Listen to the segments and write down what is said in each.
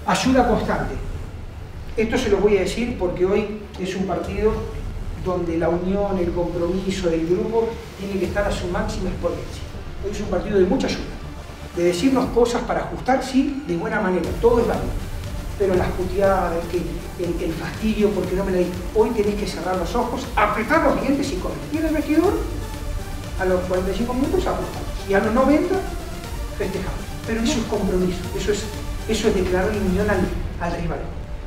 Ayuda constante. Esto se lo voy a decir porque hoy es un partido donde la unión, el compromiso del grupo tiene que estar a su máxima exponencia. Hoy es un partido de mucha ayuda, de decirnos cosas para ajustar, sí, de buena manera, todo es válido. Pero las puteadas, el fastidio porque no me la di. Hoy tenés que cerrar los ojos, apretar los dientes y correr. Y en el vestidor, a los 45 minutos ajustamos. Y a los 90, festejamos. Pero eso es compromiso, eso es declarar unión al rival.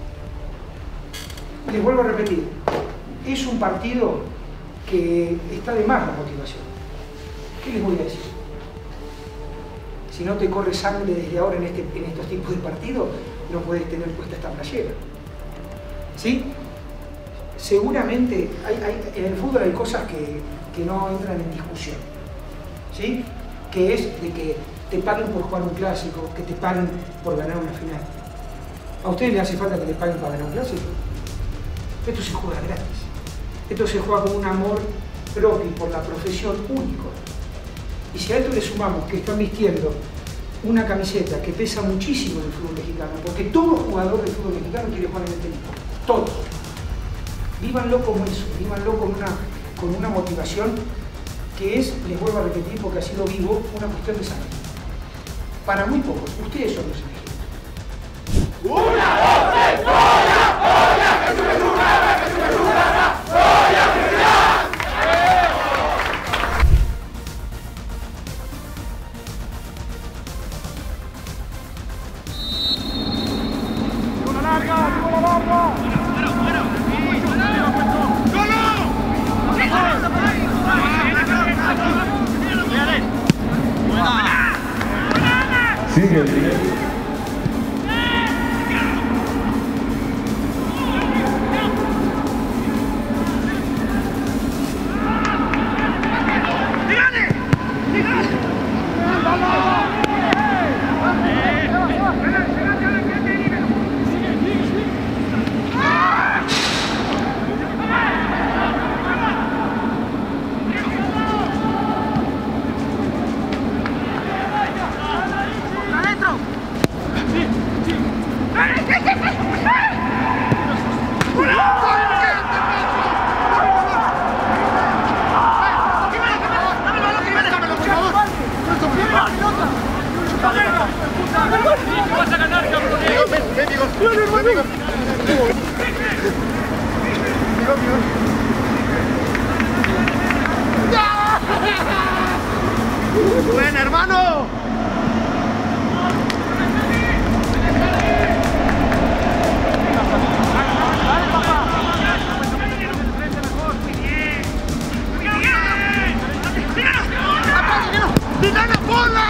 Les vuelvo a repetir, es un partido que está de más la motivación. ¿Qué les voy a decir? Si no te corre sangre desde ahora en estos tipos de partidos, no puedes tener puesta esta playera. ¿Sí? Seguramente en el fútbol hay cosas que no entran en discusión. ¿Sí? Que es de que te paguen por jugar un clásico, que te paguen por ganar una final. ¿A ustedes les hace falta que les paguen para ganar un clásico? Esto se juega gratis. Esto se juega con un amor propio por la profesión único. Y si a esto le sumamos que están vistiendo una camiseta que pesa muchísimo en el fútbol mexicano, porque todo jugador del fútbol mexicano quiere jugar en este equipo. Todos. Vívanlo como eso, vívanlo con una motivación que es, les vuelvo a repetir porque así lo vivo, una cuestión de sangre. Para muy pocos, ustedes son los elegidos. ¡Una, dos, tres, sigue el día. ¡Vas a ganar, cabrón! ¡Buen hermano! ¡Villana, bola!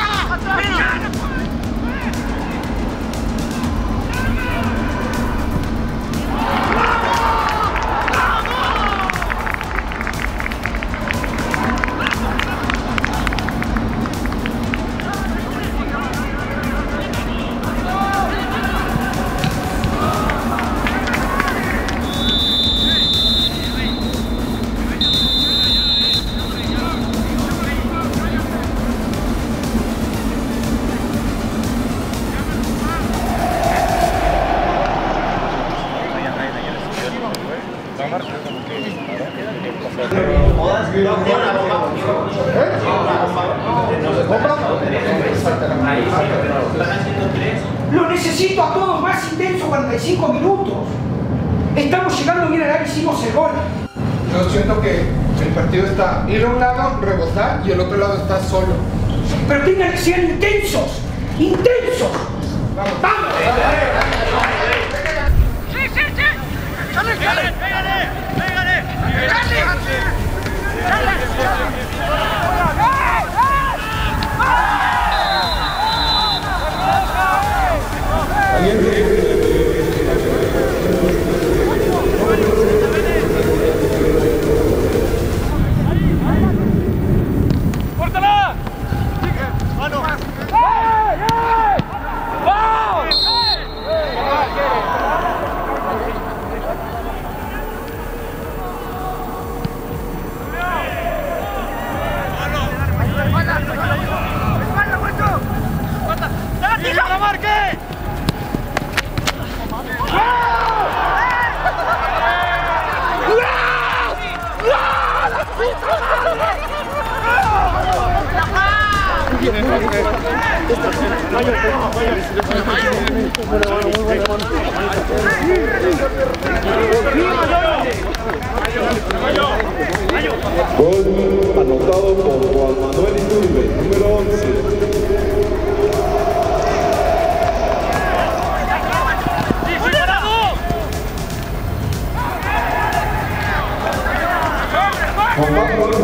Lo necesito a todos más intenso, 45 minutos. Estamos llegando bien al área, hicimos el gol. Yo siento que el partido está ir a un lado, rebotar, y el otro lado está solo. Pero tengan que ser intensos, intensos. Vamos, vamos. ¡Sí, sí, sí! ¡Dale, pégale, pégale! ¡Pégale! ¡Córtala! ¡Mano! ¡Espalda, Hueso! ¡Dale, la marque! Gol anotado por Juan Manuel Iturbe, número 11. Juan Pablo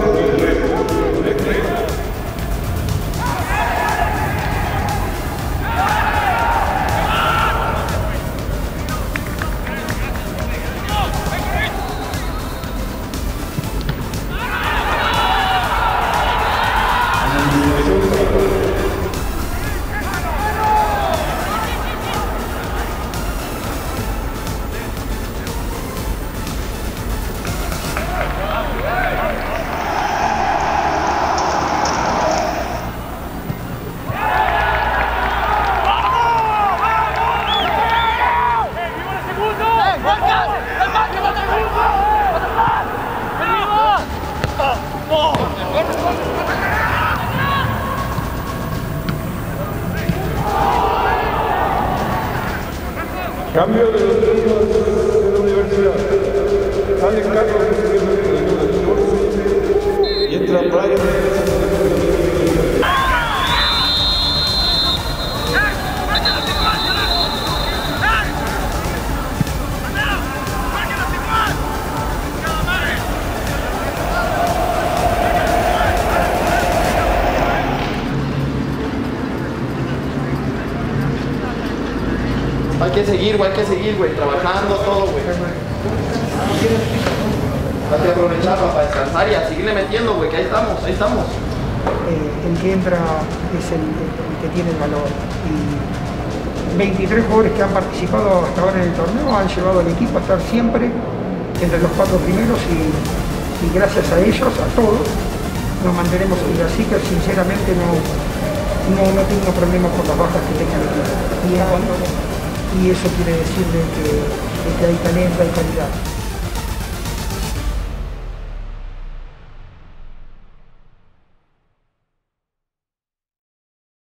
cambio de los turnos de la universidad. Sale Carlos y entra Brian. Hay que seguir, güey, trabajando todo, güey. Hay que aprovecharlo para descansar y a seguirle metiendo, güey, que ahí estamos. El que entra es el que tiene el valor. Y 23 jugadores que han participado hasta ahora en el torneo han llevado al equipo a estar siempre entre los 4 primeros y gracias a ellos, a todos, nos mantenemos ahí. Así que sinceramente no tengo problema por las bajas que tenga el equipo. Y eso quiere decir de que hay talento, hay calidad.